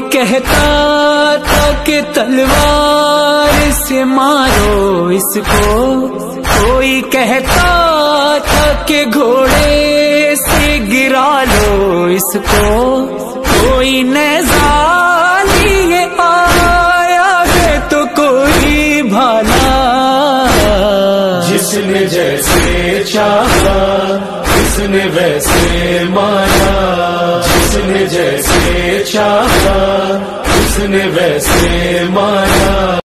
कहता था कि तलवार से मारो इसको, कोई कहता था कि घोड़े से गिरा लो इसको, कोई नेज़ा लिए आया है तो कोई भाला। जिसने जैसे चाहा उसने वैसे माना, जिसने जैसे चाहा उसने वैसे माना।